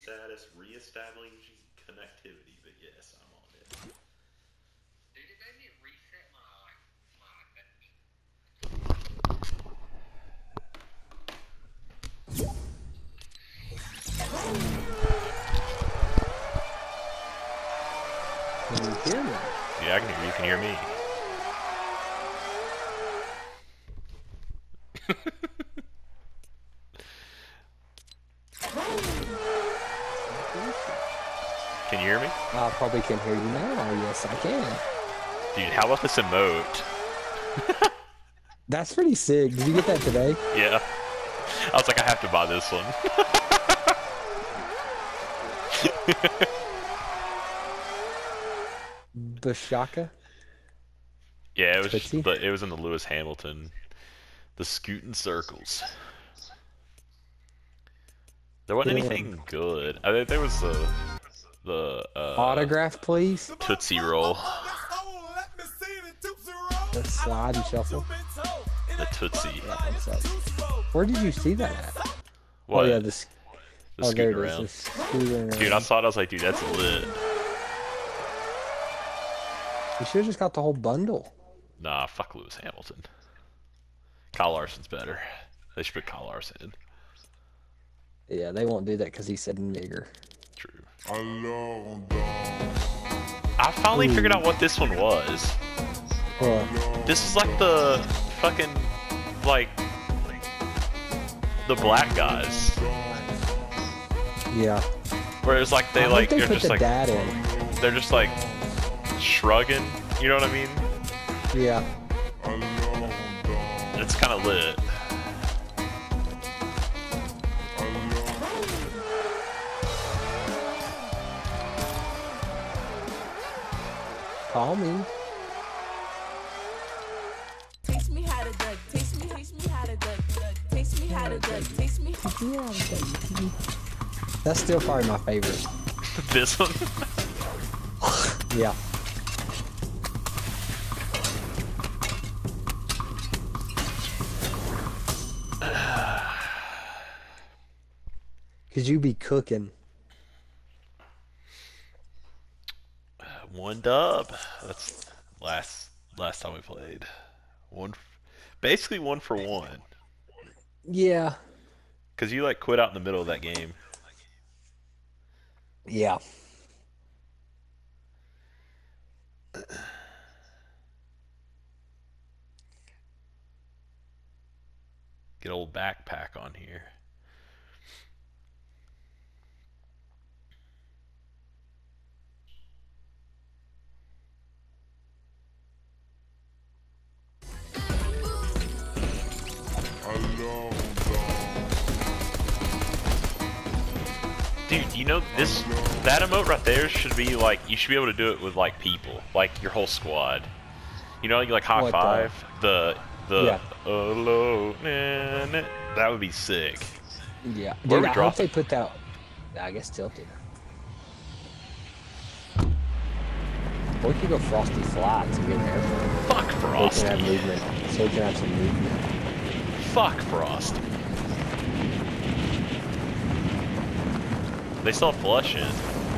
status, reestablishing connectivity, but yes, I'm on it. Dude, it made me reset Can you hear me? Yeah, I can hear you. Can hear me. Can you hear me? I probably can hear you now. Yes, I can. Dude, how about this emote? That's pretty sick. Did you get that today? Yeah. I was like, I have to buy this one. Bashaka? Yeah, it was, Tootsie? but it was in the Lewis Hamilton, the Scootin' Circles. There wasn't Damn. anything good. I think there was the Autograph, please. Tootsie Roll. The slide and shuffle. The Tootsie. Yeah, I think so. Where did you see that at? What? Oh, yeah, The oh, there scooting it is. around. The scooting Dude, I around. saw it, I was like, dude, that's lit. You should have just got the whole bundle. Nah, fuck Lewis Hamilton. Kyle Larson's better. They should put Kyle Larson in. Yeah, they won't do that because he said nigger. True. I finally figured out what this one was. What? This is like the fucking, like, the black guys. Yeah. Where it's like they I hope like, they they're put just the like, dad in. they're just like shrugging, you know what I mean? Yeah. It's kind of lit. Call me. Taste me how to duck, taste me how to duck, taste me how to duck, taste me. That's still probably my favorite. This one? Yeah. Cause you be cooking. One dub. That's last time we played. Basically 1-for-1. Yeah. Cause you like quit out in the middle of that game. Yeah. Get old backpack on here. Dude, you know that emote right there should be like, you should be able to do it with like people, like your whole squad. You know, you like high What five the Yeah. hello, nah, nah. That would be sick. Yeah. Where Dude, we I hope drop they it? put that. I guess tilted. Or we could go Frosty Fly to get an airplane. Fuck So we Frosty. can have movement. So we can have some movement. Fuck Frosty. They still have Flush in.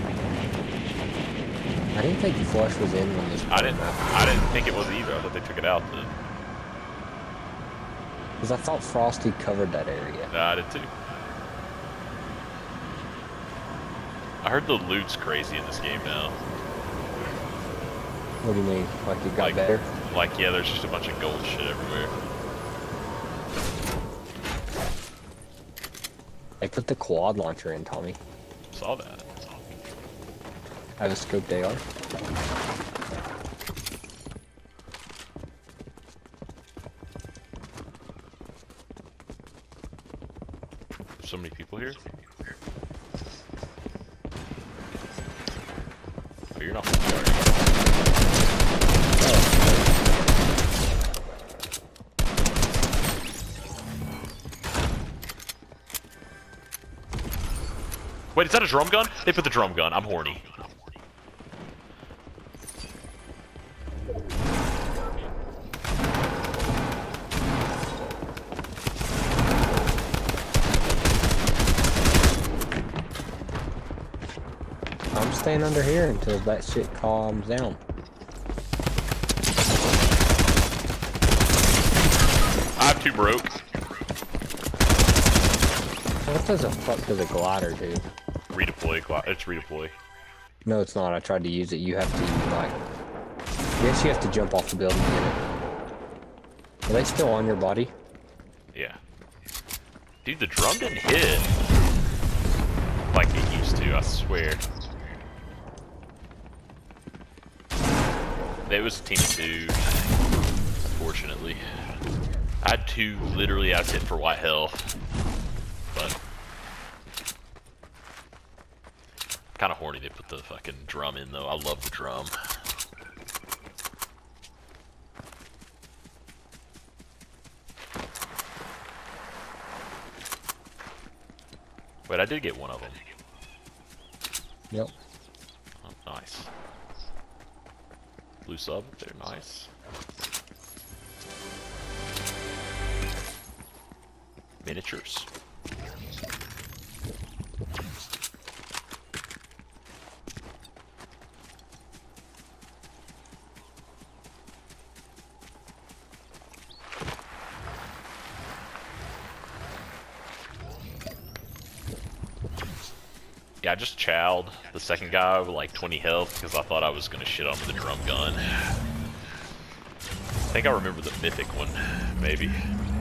I didn't think the flush was in when this. I didn't think it was either. I thought they took it out then. Because I thought Frosty covered that area. Nah, I did too. I heard the loot's crazy in this game now. What do you mean? Like it got Like- better? Like, yeah, there's just a bunch of gold shit everywhere. They put the quad launcher in, Tommy. Saw that. I have a scoped AR. So many people here. Oh, you're not Wait, is that a drum gun? They put the drum gun. I'm horny. I'm staying under here until that shit calms down. I have 2 broke. What does the fuck does a glider do? Redeploy. It's redeploy. No, it's not. I tried to use it. You have to, like... Yes, you have to jump off the building to get it. Are they still on your body? Yeah. Dude, the drum didn't hit like it used to, I swear. It was a team of 2, unfortunately. I had 2 literally out hit for white health. But kind of horny they put the fucking drum in though. I love the drum. Wait, I did get one of them. Yep. Oh, nice. Blue sub, they're nice. Miniatures. Yeah, I just chowed the second guy with like 20 health because I thought I was gonna shit on the drum gun. I think I remember the mythic one, maybe.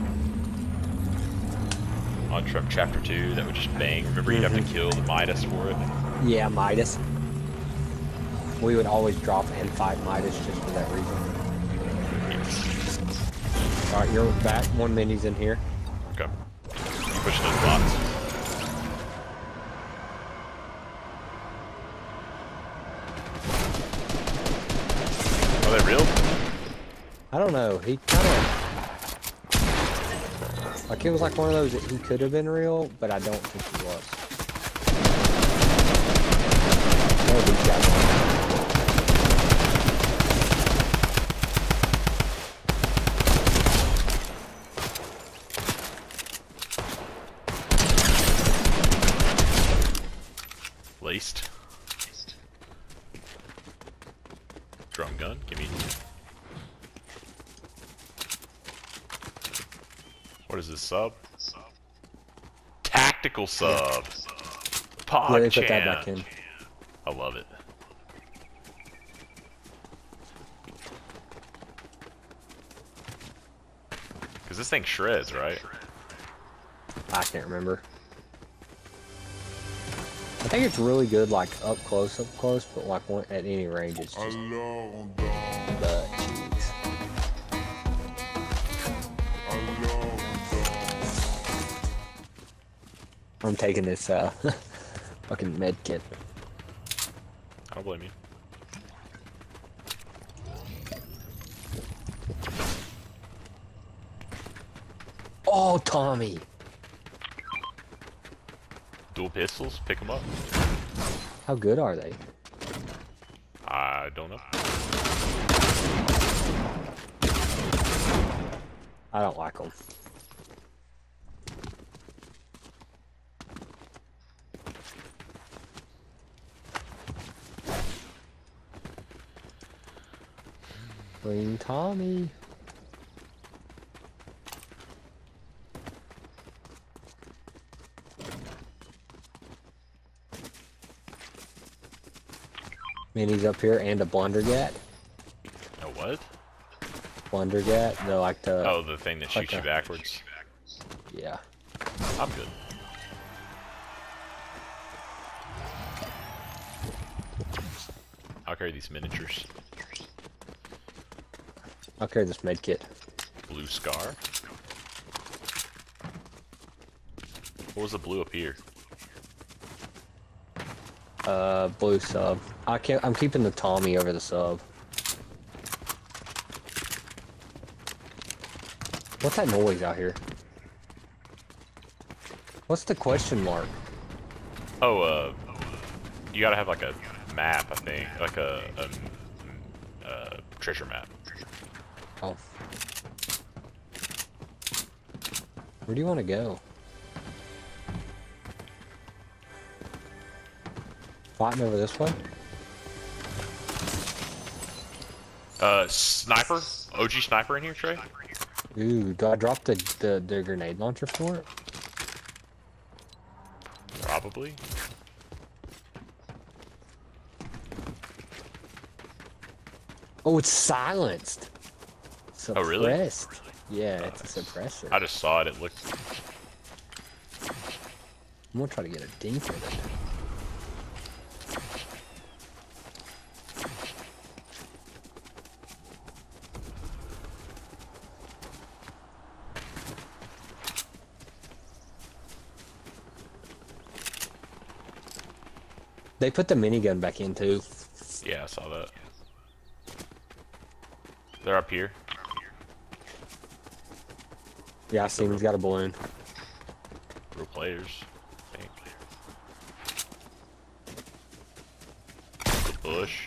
On chapter 2, that would just bang. Remember you'd have to kill the Midas for it? Yeah, Midas. We would always drop and fight Midas just for that reason. Yes. Alright, you're back. 1 mini's in here. Okay. You push those bots. Are they real? I don't know. He kind of... Like, it was like one of those that he could have been real, but I don't think he was. Oh, these guys. Laced. Drum gun, give me. What is this sub? Tactical sub. Yeah, they put that back in. I love it. Cause this thing shreds, right? I can't remember. I think it's really good, like, up close, but like at any range, it's just... But, jeez. I'm taking this, fucking med kit. I don't blame you. Oh, Tommy! Dual pistols, pick them up. How good are they? I don't know. I don't like them. Green Tommy. Minis up here and a Blundergat. A what? Blundergat, they're like the... Oh, the thing that shoots like you backwards. Yeah. I'm good. I'll carry these miniatures. I'll carry this med kit. Blue scar. What was the blue up here? Blue sub. I'm keeping the Tommy over the sub. What's that noise out here? What's the question mark? Oh, you gotta have like a map, I think, like a treasure map. Oh. Where do you want to go? Fighting over this way? Sniper? OG sniper in here, Trey? Ooh, do I drop the grenade launcher for it? Probably. Oh, it's silenced. Oh, really? Suppressed. Yeah, it's a suppressor. I just saw it. It looked. I'm gonna try to get a dink with it. They put the minigun back in too. Yeah, I saw that. They're up here. Yeah, I see him. He's got a balloon. Real players, I think. The bush.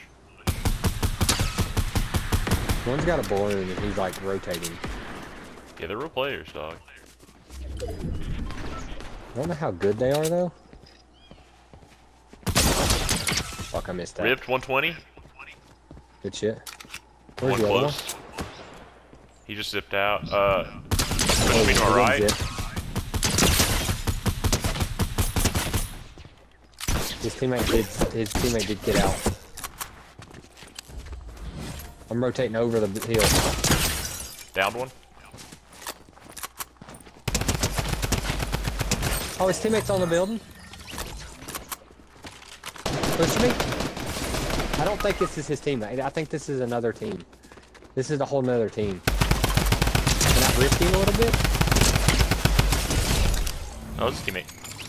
One's got a balloon and he's like rotating. Yeah, they're real players, dog. I don't know how good they are though. Fuck, I missed that. Ripped 120. Good shit. Where's One the other one? close. He just zipped out. Push Oh, me to he my didn't right. zip. His teammate did get out. I'm rotating over the hill. Downed one. Oh, his teammate's on the building. Push me. I don't think this is his teammate. I think this is another team. This is a whole nother team. Can I risk him a little bit? Oh, it's a teammate.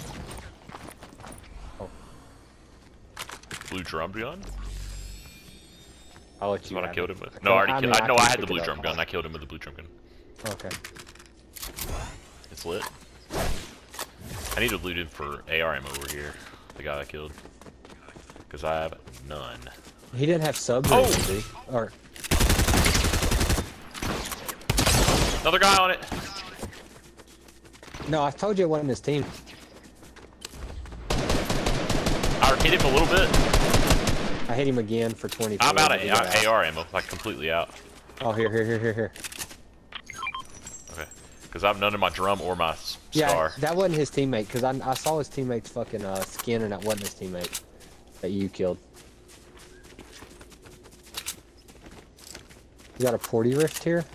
Oh. Blue drum gun? I'll let That's you what I have killed it. him with. No, I already killed. No, I had the pick blue it drum up. gun. I killed him with the blue drum gun. Okay. It's lit. I need to loot him for AR ammo over here. The guy I killed. Because I have none. He didn't have subs Oh! or anything, did he? Or Another guy on it. no, I told you it wasn't his team. I hit him a little bit. I hit him again for 24. I'm out of He got AR ammo. Like completely out. Oh, here. Okay. Because I have none of my drum or my Yeah, scar. that wasn't his teammate, because I saw his teammate's fucking skin, and that wasn't his teammate that you killed. You got a 40 rift here?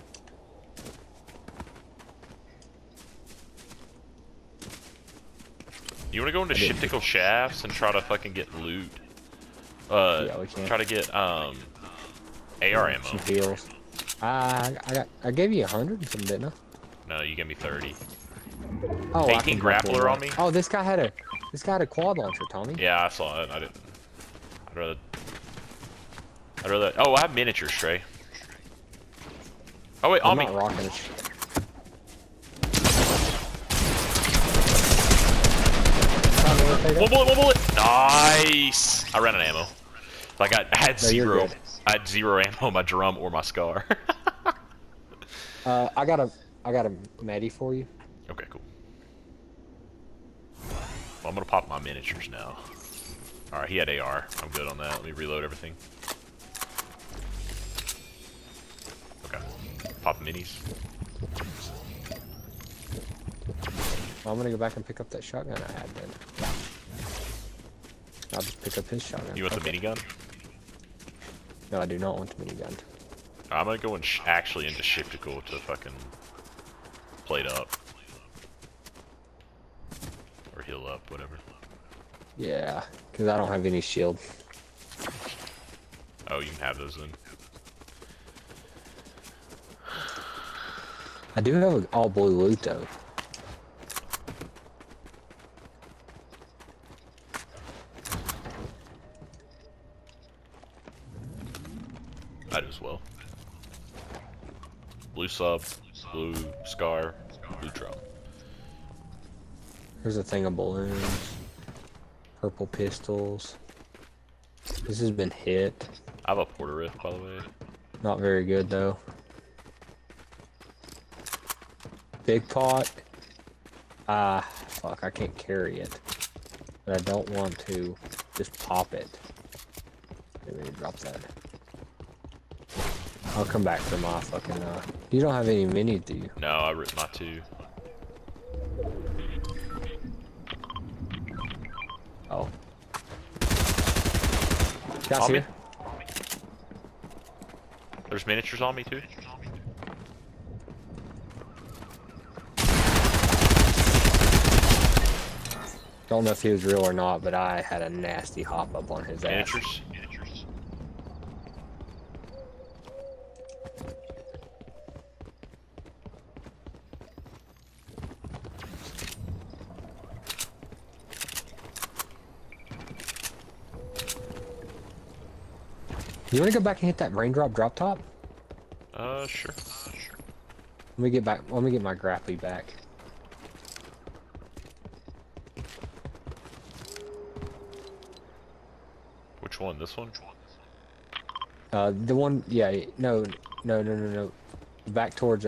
You want to go into Shiptickle Shafts and try to fucking get loot? Yeah, we can. Try to get AR ammo. Some heals. I gave you 100 and some, didn't I? No, you gave me 30. Oh, I 18 can drop grappler one. on me? Oh, this guy had a quad launcher, Tommy. Yeah, I saw it. I didn't. I'd rather. Oh, I have miniatures, Trey. Oh wait, I'm on me. not rocking it. One bullet. Nice. I ran out of ammo. Like I had No, you're zero. good. I had zero ammo on my drum or my scar. I got a Maddie for you. Okay, cool. Well, I'm gonna pop my miniatures now. All right, he had AR. I'm good on that. Let me reload everything. Okay. Pop minis. I'm gonna go back and pick up that shotgun I had then. I'll just pick up his shotgun. You want the Okay. minigun? No, I do not want the minigun. I'm gonna go actually into Shiptical to fucking plate up. Or heal up, whatever. Yeah, because I don't have any shield. Oh, you can have those then. I do have all blue loot though. I do as well. Blue sub, blue scar, blue drum. There's a thing of balloons. Purple pistols. This has been hit. I have a porter rift, by the way. Not very good though. Big pot. Fuck, I can't carry it. But I don't want to. just pop it. Maybe drop that. I'll come back for my fucking, You don't have any minis, do you? No, I ripped my 2. Oh. Guys On me? here? There's miniatures on me too. Don't know if he was real or not, but I had a nasty hop up on his ass. Miniatures. You want to go back and hit that raindrop drop top? Sure. Let me get back. Let me get my grapply back. Which one? This one? The one. Yeah. No. Back towards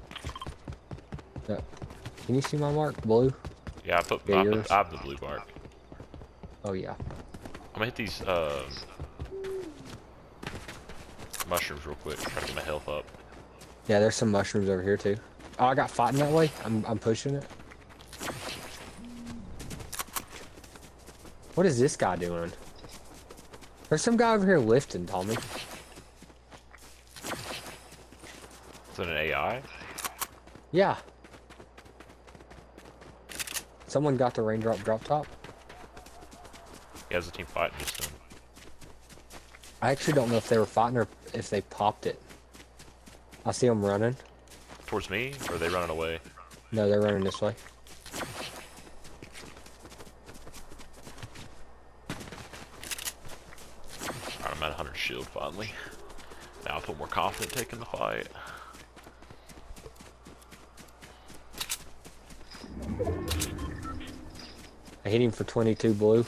Can you see my mark? Blue. Yeah, I put. Yeah, I yours. have the blue mark. Oh yeah. I'm gonna hit these mushrooms real quick. Try to get my health up. Yeah, there's some mushrooms over here too. Oh, I got fighting that way. I'm pushing it. What is this guy doing? There's some guy over here lifting, Tommy. Is that an AI? Yeah. Someone got the raindrop drop top. He has a team fighting just then. I actually don't know if they were fighting or if they popped it. I see them running. Towards me, or are they running away? No, they're running this way. Alright, I'm at 100 shield finally. Now I feel more confident taking the fight. I hit him for 22 blue.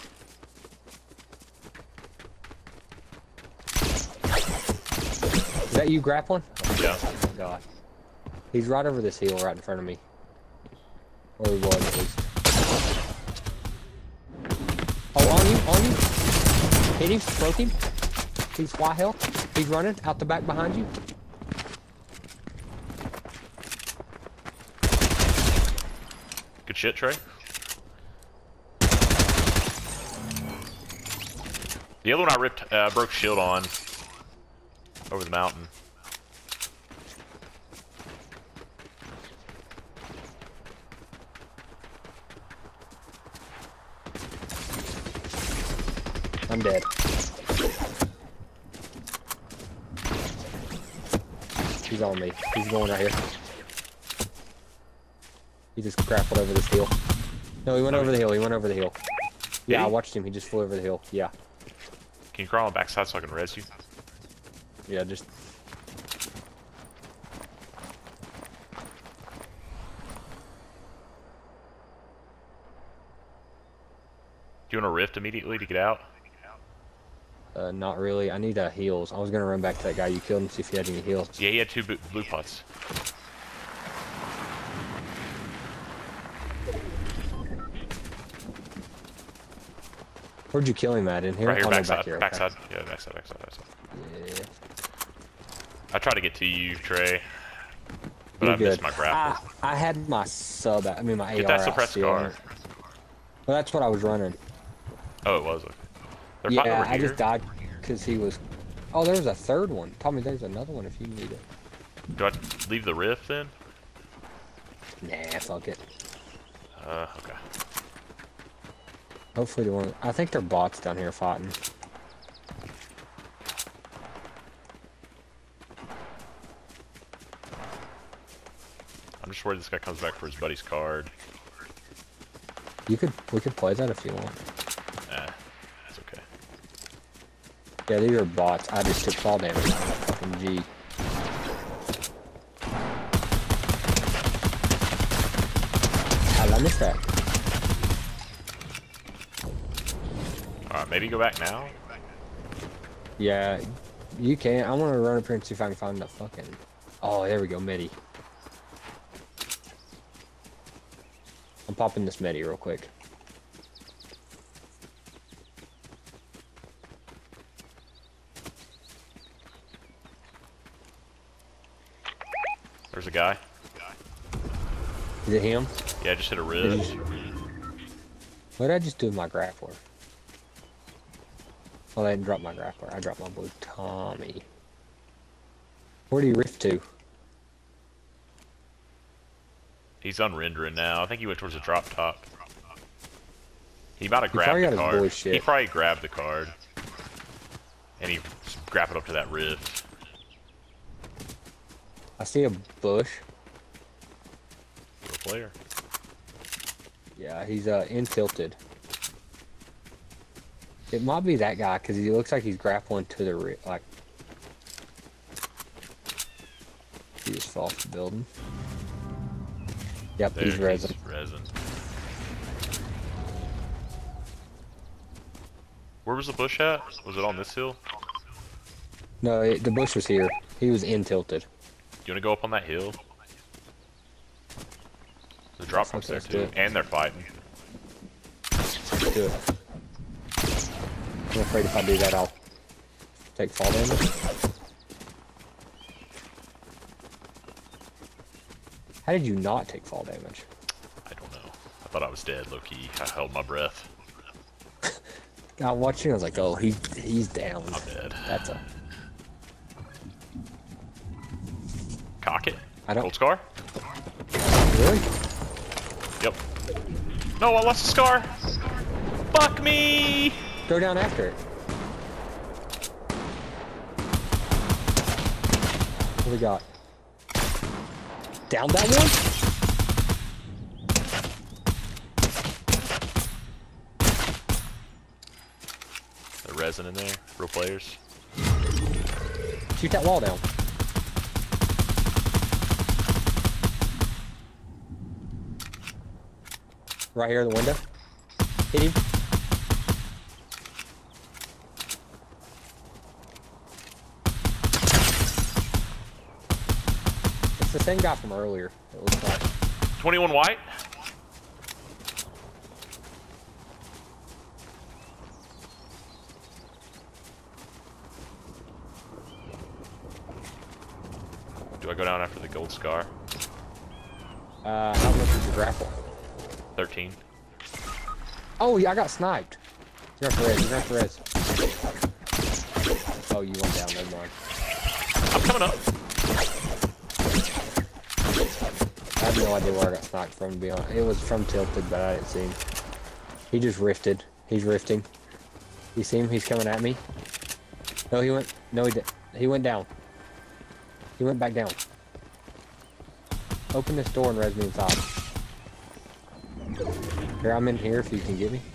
Is that you grappling? Yeah. Oh my god. He's right over this hill right in front of me. Or he was at least. Oh, on you. Hit him, broke him. He's white health. He's running out the back behind you. Good shit, Trey. The other one I ripped, broke shield on over the mountain. I'm dead. He's on me. He's going right here. He just grappled over this hill. No, he went over the hill. He went over the hill. Yeah, he? I watched him. He just flew over the hill. Yeah. Can you crawl on the backside so I can res you? Yeah, just... Do you want to rift immediately to get out? Not really. I need heals. I was gonna run back to that guy you killed and see if he had any heals. Yeah, he had 2 blue pots. Where'd you kill him at? In here? Right here, Oh, no, backside. back here. Backside. Yeah, backside. Yeah. I tried to get to you, Trey, but You're I missed good. my grapple. I had my sub. I mean my Get AR. that out suppressed still. car. Well, that's what I was running. Oh, it was. Okay. They're fighting Yeah, over I here. just died because he was. Oh, there was a third one. Tommy, there's another one if you need it. Do I leave the rift then? Nah, fuck it. Okay. Hopefully the one. I think they're bots down here fighting. I'm just worried this guy comes back for his buddy's card. We could play that if you want. Nah, it's okay. Yeah, these are bots. I just took fall damage. Fucking G. How did I miss that? Alright, maybe go back now? Yeah, you can. I want to run up here and see if I can find the fucking. Oh, there we go, Medi. I'm popping this Medi real quick. There's a guy. Is it him? Yeah, I just hit a rift. What did I just do with my grappler? Oh, I didn't drop my grappler. I dropped my blue Tommy. Where do you rift to? He's unrendering now. I think he went towards the drop top. He might have He probably grabbed the got his boy card. shit. He probably grabbed the card. And he grabbed it up to that rift. I see a bush. Real player. Yeah, he's in tilted. It might be that guy because he looks like he's grappling to the like. He just fell off the building. Yep, There, he's resin. resin. Where was the bush at? Was it on this hill? No, the bush was here. He was in tilted. You want to go up on that hill? The drop point's there Let's do too. it. And they're fighting. Let's do it. I'm afraid if I do that, I'll take fall damage. How did you not take fall damage? I don't know. I thought I was dead, low key. I held my breath. I watched it, I was like, oh, he's down. I'm dead. That's a... Cock it. I don't- Gold scar? Really? Yep. No, I lost a scar. Fuck me. Go down after it. What do we got? Down that one? The resin in there. Real players. Shoot that wall down. Right here in the window. Hit him. It's the same guy from earlier, it looks like. 21 white. Do I go down after the gold scar? How much is your grapple? 13. Oh, yeah, I got sniped. You're off the res, you're off the res. Oh, you went down, never mind. I'm coming up. I have no idea where I got sniped from, to be honest. It was from tilted, but I didn't see him. He just rifted. He's rifting. You see him? He's coming at me. No, he went. No, he did. He went down. He went back down. Open this door and res me inside. Here, I'm in here if you can get me.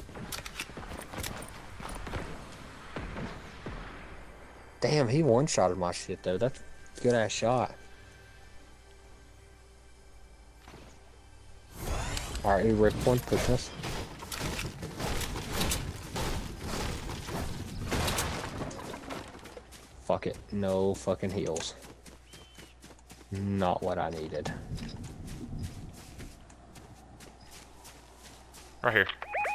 Damn, he one-shotted my shit, though. That's a good-ass shot. Alright, he ripped one. Push us. Fuck it. No fucking heals. Not what I needed. Right here.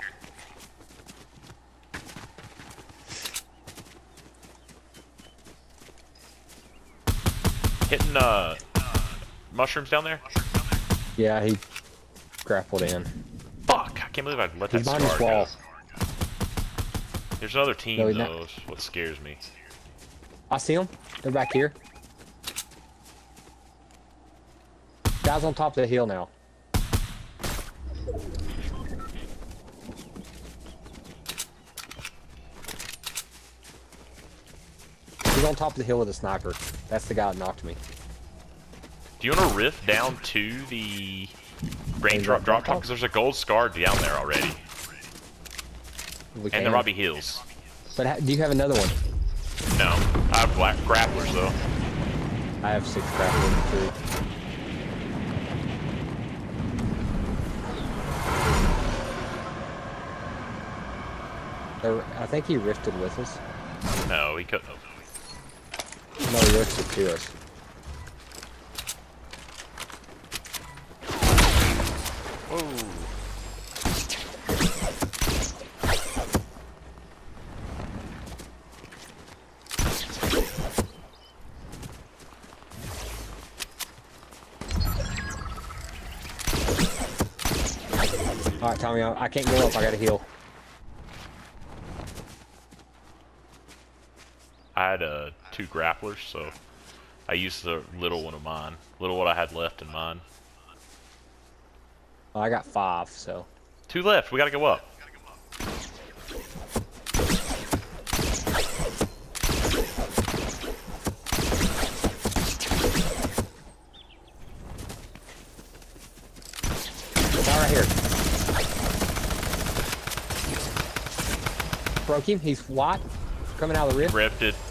Hitting mushrooms down there? Yeah, he grappled in. Fuck! I can't believe I let that He's behind this scar wall. go. There's another team No, he's though, not. is what scares me. I see him. They're back here. Guys on top of the hill now. He's on top of the hill with a sniper. That's the guy that knocked me. Do you want to rift down to the raindrop drop drop top? Because there's a gold scar down there already. We And can. there might be heals. But do you have another one? No. I have black grapplers though. I have 6 grapplers too. I think he rifted with us. No, he couldn't. No, he rifted to us. Whoa. Alright, Tommy, I can't go up. I gotta heal. I had 2 grapplers, so I used the little one of mine. Little what I had left in mine. Oh, I got 5, so. 2 left. We gotta go up. Right here. Broke him. He's white. Coming out of the rift. Ripped it.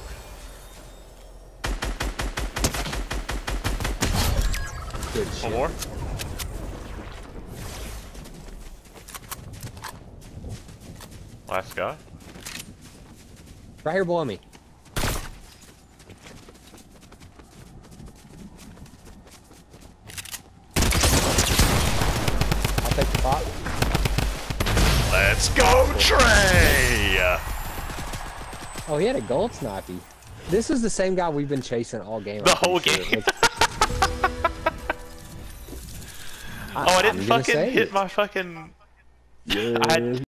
Good One shit. more. Last guy. Right here below me. I'll take the pot. Let's go, Trey! Oh, he had a gold snipey. This is the same guy we've been chasing all game. The I'm whole pretty game. Sure. Oh, I didn't I'm gonna fucking say hit it. my fucking... Yeah. I had